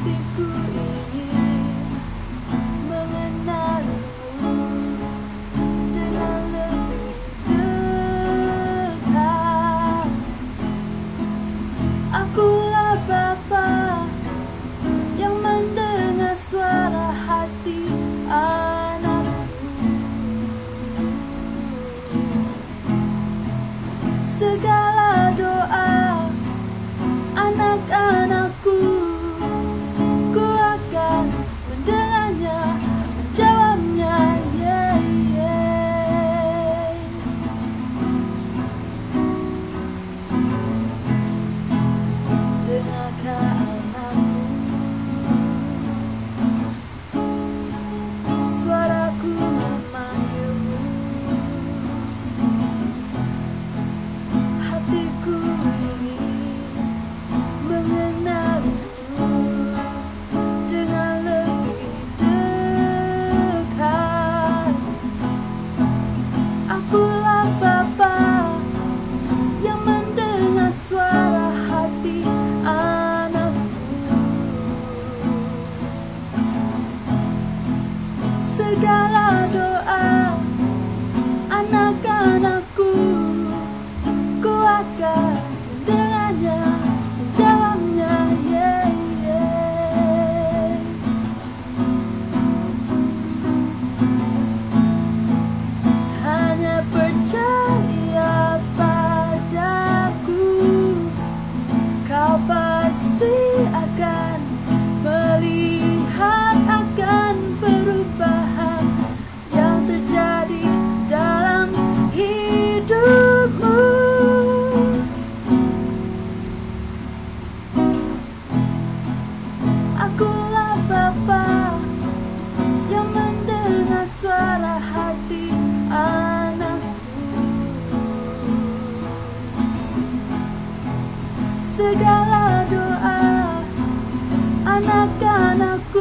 hatiku ingin mengenalimu dengan lebih dekat. Akulah Bapa yang mendengar suara hati anakku. Segala doa anak-anakku, ku akan mendengarnya, menjawabnya, yeah, yeah. Dengarkah anakku, suaraku memanggilmu. Hatiku ingin mengenalimu dengan lebih dekat. Akulah Bapa yang mendengar suara hati anakku. Segala doa anak-anakku, ku akan mendengarnya, menjawabnya, yeah, yeah. Hanya percaya padaku, kau pasti akan melihat akan perubahan yang terjadi dalam hidupmu. Akulah Bapa yang mendengar suara hati anakku. Segala doa anak-anakku,